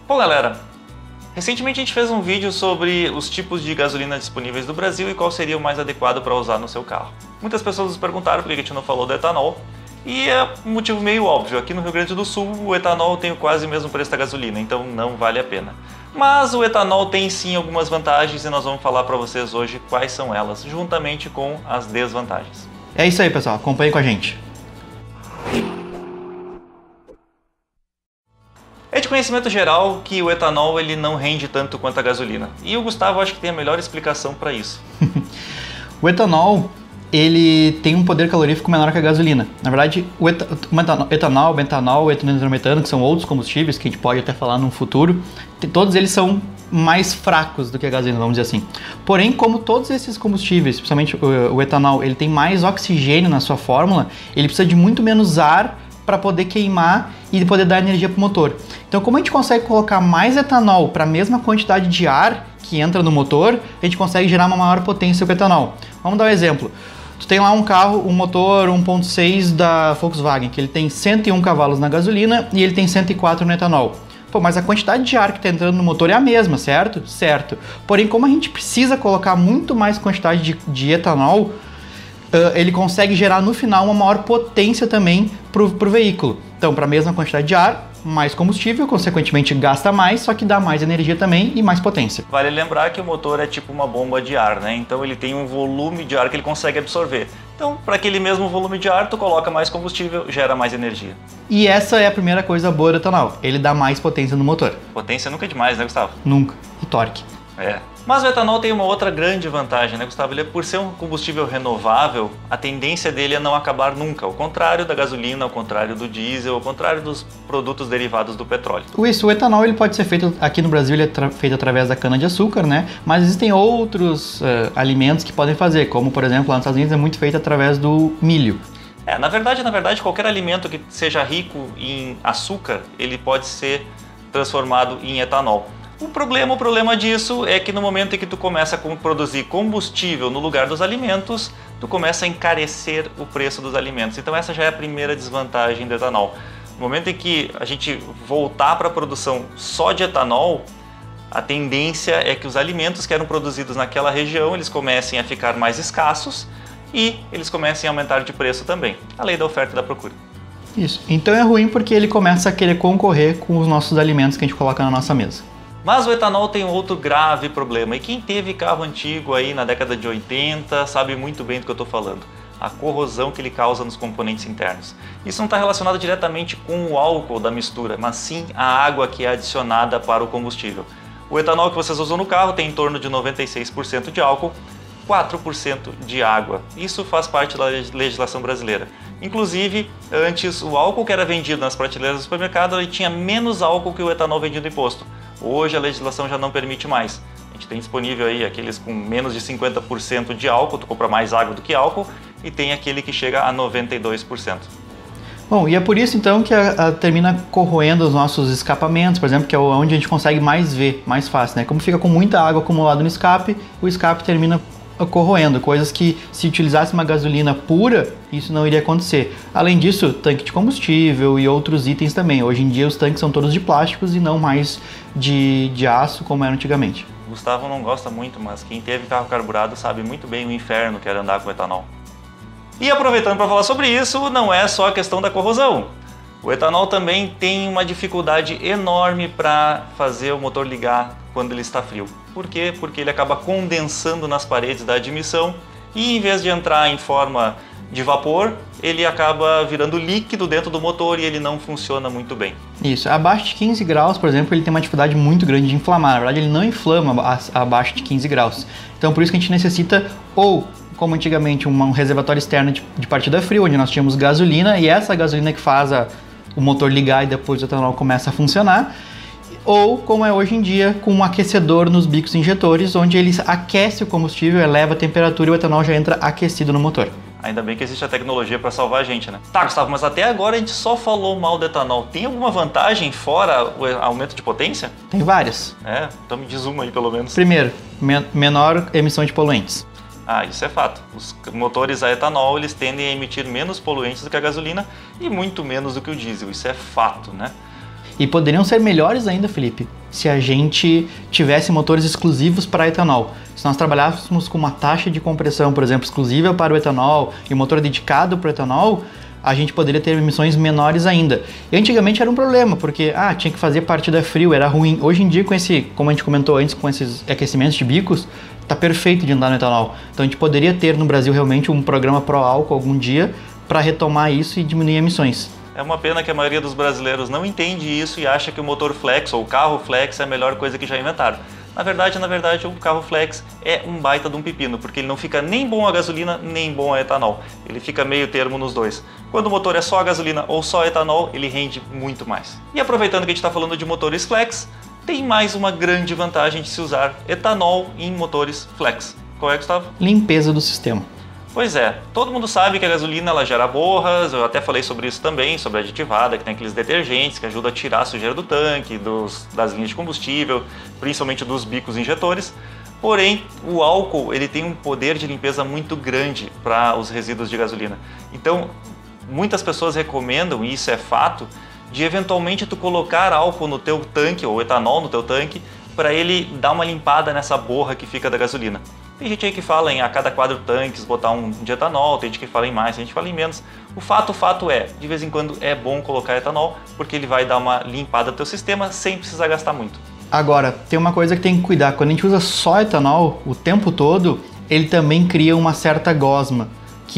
Bom, galera, recentemente a gente fez um vídeo sobre os tipos de gasolina disponíveis no Brasil e qual seria o mais adequado para usar no seu carro. Muitas pessoas nos perguntaram por que a gente não falou do etanol, e é um motivo meio óbvio. Aqui no Rio Grande do Sul o etanol tem quase o mesmo preço da gasolina, então não vale a pena. Mas o etanol tem sim algumas vantagens e nós vamos falar para vocês hoje quais são elas, juntamente com as desvantagens. É isso aí, pessoal, acompanhe com a gente. É de conhecimento geral que o etanol ele não rende tanto quanto a gasolina. E o Gustavo acho que tem a melhor explicação para isso. O etanol, ele tem um poder calorífico menor que a gasolina. Na verdade, o etanol, metanol, etanol, que são outros combustíveis que a gente pode até falar no futuro, todos eles são mais fracos do que a gasolina, vamos dizer assim. Porém, como todos esses combustíveis, principalmente o etanol, ele tem mais oxigênio na sua fórmula, ele precisa de muito menos ar para poder queimar e poder dar energia para o motor. Então, como a gente consegue colocar mais etanol para a mesma quantidade de ar que entra no motor, a gente consegue gerar uma maior potência com o etanol. Vamos dar um exemplo. Tu tem lá um carro, um motor 1.6 da Volkswagen, que ele tem 101 cavalos na gasolina e ele tem 104 no etanol. Pô, mas a quantidade de ar que está entrando no motor é a mesma, certo? Certo. Porém, como a gente precisa colocar muito mais quantidade de etanol, ele consegue gerar no final uma maior potência também para o veículo. Então, para a mesma quantidade de ar, mais combustível, consequentemente gasta mais, só que dá mais energia também e mais potência. Vale lembrar que o motor é tipo uma bomba de ar, né? Então ele tem um volume de ar que ele consegue absorver. Então, para aquele mesmo volume de ar, tu coloca mais combustível, gera mais energia. E essa é a primeira coisa boa do etanol, ele dá mais potência no motor. Potência nunca é demais, né, Gustavo? Nunca. E torque. É. Mas o etanol tem uma outra grande vantagem, né, Gustavo? Ele, por ser um combustível renovável, a tendência dele é não acabar nunca. Ao contrário da gasolina, ao contrário do diesel, ao contrário dos produtos derivados do petróleo. Isso, o etanol ele pode ser feito, aqui no Brasil ele é feito através da cana-de-açúcar, né? Mas existem outros alimentos que podem fazer, como por exemplo lá nos Estados Unidos é muito feito através do milho. Na verdade, qualquer alimento que seja rico em açúcar, ele pode ser transformado em etanol. O problema disso é que no momento em que tu começa a produzir combustível no lugar dos alimentos, tu começa a encarecer o preço dos alimentos. Então essa já é a primeira desvantagem do etanol. No momento em que a gente voltar para a produção só de etanol, a tendência é que os alimentos que eram produzidos naquela região, eles comecem a ficar mais escassos e eles comecem a aumentar de preço também. A lei da oferta e da procura. Isso. Então é ruim porque ele começa a querer concorrer com os nossos alimentos que a gente coloca na nossa mesa. Mas o etanol tem outro grave problema, e quem teve carro antigo aí na década de 80 sabe muito bem do que eu estou falando. A corrosão que ele causa nos componentes internos. Isso não está relacionado diretamente com o álcool da mistura, mas sim a água que é adicionada para o combustível. O etanol que vocês usam no carro tem em torno de 96% de álcool, 4% de água. Isso faz parte da legislação brasileira. Inclusive, antes o álcool que era vendido nas prateleiras do supermercado ele tinha menos álcool que o etanol vendido em posto. Hoje a legislação já não permite mais. A gente tem disponível aí aqueles com menos de 50% de álcool, tu compra mais água do que álcool, e tem aquele que chega a 92%. Bom, e é por isso então que termina corroendo os nossos escapamentos, por exemplo, que é onde a gente consegue mais ver, mais fácil, né? Como fica com muita água acumulada no escape, o escape termina corroendo, coisas que se utilizasse uma gasolina pura, isso não iria acontecer. Além disso, tanque de combustível e outros itens também. Hoje em dia os tanques são todos de plásticos e não mais de aço como era antigamente. O Gustavo não gosta muito, mas quem teve carro carburado sabe muito bem o inferno que era andar com etanol. E aproveitando para falar sobre isso, não é só a questão da corrosão. O etanol também tem uma dificuldade enorme para fazer o motor ligar quando ele está frio. Por quê? Porque ele acaba condensando nas paredes da admissão e em vez de entrar em forma de vapor, ele acaba virando líquido dentro do motor e ele não funciona muito bem. Isso, abaixo de 15 graus, por exemplo, ele tem uma dificuldade muito grande de inflamar. Na verdade, ele não inflama abaixo de 15 graus. Então, por isso que a gente necessita ou como antigamente um reservatório externo de partida fria, onde nós tínhamos gasolina e essa gasolina que faz o motor ligar e depois o etanol começa a funcionar, ou como é hoje em dia com um aquecedor nos bicos injetores, onde ele aquece o combustível, eleva a temperatura e o etanol já entra aquecido no motor. Ainda bem que existe a tecnologia para salvar a gente, né? Tá, Gustavo, mas até agora a gente só falou mal do etanol. Tem alguma vantagem fora o aumento de potência? Tem várias. Então me diz uma aí pelo menos. Primeiro, menor emissão de poluentes. Isso é fato. Os motores a etanol eles tendem a emitir menos poluentes do que a gasolina e muito menos do que o diesel. Isso é fato, né? E poderiam ser melhores ainda, Felipe, se a gente tivesse motores exclusivos para etanol. Se nós trabalhássemos com uma taxa de compressão, por exemplo, exclusiva para o etanol e um motor dedicado para o etanol, a gente poderia ter emissões menores ainda. E antigamente era um problema, porque tinha que fazer partida frio, era ruim. Hoje em dia, com como a gente comentou antes, com esses aquecimentos de bicos, tá perfeito de andar no etanol. Então a gente poderia ter no Brasil realmente um programa pró-álcool algum dia para retomar isso e diminuir emissões. É uma pena que a maioria dos brasileiros não entende isso e acha que o motor flex ou o carro flex é a melhor coisa que já inventaram. Na verdade, o carro flex é um baita de um pepino, porque ele não fica nem bom a gasolina, nem bom a etanol. Ele fica meio termo nos dois. Quando o motor é só a gasolina ou só etanol, ele rende muito mais. E aproveitando que a gente está falando de motores flex, tem mais uma grande vantagem de se usar etanol em motores flex. Qual é, Gustavo? Limpeza do sistema. Pois é, todo mundo sabe que a gasolina ela gera borras, eu até falei sobre isso também, sobre a aditivada, que tem aqueles detergentes que ajudam a tirar a sujeira do tanque, das linhas de combustível, principalmente dos bicos injetores. Porém, o álcool ele tem um poder de limpeza muito grande para os resíduos de gasolina. Então, muitas pessoas recomendam, e isso é fato, de eventualmente tu colocar álcool no teu tanque, ou etanol no teu tanque, para ele dar uma limpada nessa borra que fica da gasolina. Tem gente aí que fala em a cada 4 tanques botar um de etanol, tem gente que fala em mais, tem gente que fala em menos. O fato é, de vez em quando é bom colocar etanol, porque ele vai dar uma limpada no teu sistema sem precisar gastar muito. Agora, tem uma coisa que tem que cuidar, quando a gente usa só etanol o tempo todo, ele também cria uma certa gosma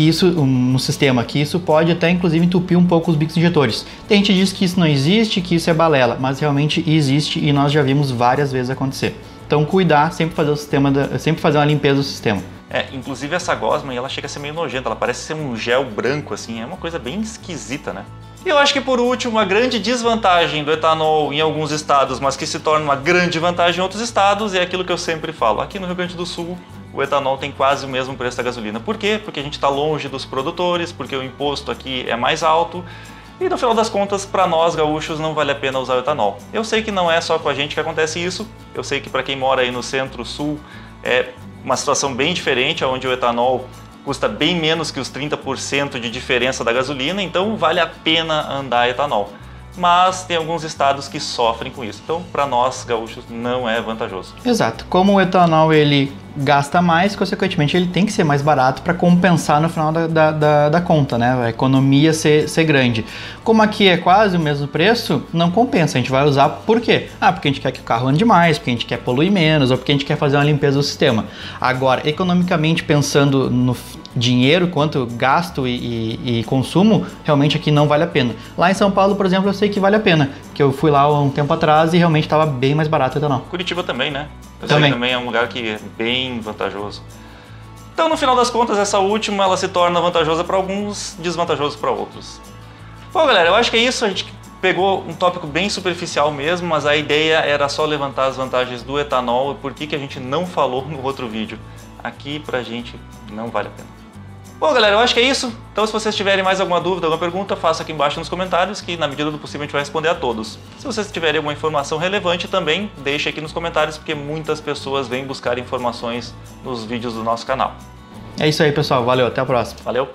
no sistema, que isso pode até inclusive entupir um pouco os bicos injetores. Tem gente que diz que isso não existe, que isso é balela, mas realmente existe e nós já vimos várias vezes acontecer. Então cuidar, sempre fazer uma limpeza do sistema. Inclusive essa gosma, ela chega a ser meio nojenta, ela parece ser um gel branco assim, é uma coisa bem esquisita, né? E eu acho que por último, uma grande desvantagem do etanol em alguns estados, mas que se torna uma grande vantagem em outros estados, é aquilo que eu sempre falo. Aqui no Rio Grande do Sul, o etanol tem quase o mesmo preço da gasolina. Por quê? Porque a gente está longe dos produtores, porque o imposto aqui é mais alto. E no final das contas, para nós gaúchos não vale a pena usar o etanol. Eu sei que não é só com a gente que acontece isso, eu sei que para quem mora aí no centro-sul é uma situação bem diferente, onde o etanol custa bem menos que os 30% de diferença da gasolina, então vale a pena andar etanol. Mas tem alguns estados que sofrem com isso, então para nós gaúchos não é vantajoso. Exato, como o etanol ele gasta mais, consequentemente ele tem que ser mais barato para compensar no final da conta, né? A economia ser grande. Como aqui é quase o mesmo preço, não compensa, a gente vai usar por quê? Porque a gente quer que o carro ande mais, porque a gente quer poluir menos, ou porque a gente quer fazer uma limpeza do sistema. Agora, economicamente pensando no dinheiro, quanto gasto e consumo, realmente aqui não vale a pena. Lá em São Paulo, por exemplo, eu sei que vale a pena, porque eu fui lá há um tempo atrás e realmente estava bem mais barato o etanol. Curitiba também, né? Também é um lugar que é bem vantajoso. Então, no final das contas, essa última ela se torna vantajosa para alguns, desvantajosa para outros. Bom, galera, eu acho que é isso. A gente pegou um tópico bem superficial mesmo, mas a ideia era só levantar as vantagens do etanol e por que a gente não falou no outro vídeo. Aqui pra gente não vale a pena. Bom, galera, eu acho que é isso. Então, se vocês tiverem mais alguma dúvida, alguma pergunta, faça aqui embaixo nos comentários, que na medida do possível a gente vai responder a todos. Se vocês tiverem alguma informação relevante também, deixe aqui nos comentários, porque muitas pessoas vêm buscar informações nos vídeos do nosso canal. É isso aí, pessoal. Valeu, até a próxima. Valeu!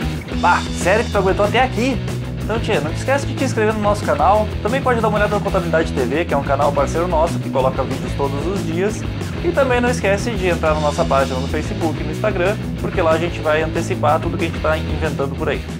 Sério que tu aguentou até aqui? Então, tia, não te esquece de te inscrever no nosso canal. Também pode dar uma olhada no Contabilidade TV, que é um canal parceiro nosso, que coloca vídeos todos os dias. E também não esquece de entrar na nossa página no Facebook e no Instagram, porque lá a gente vai antecipar tudo que a gente está inventando por aí.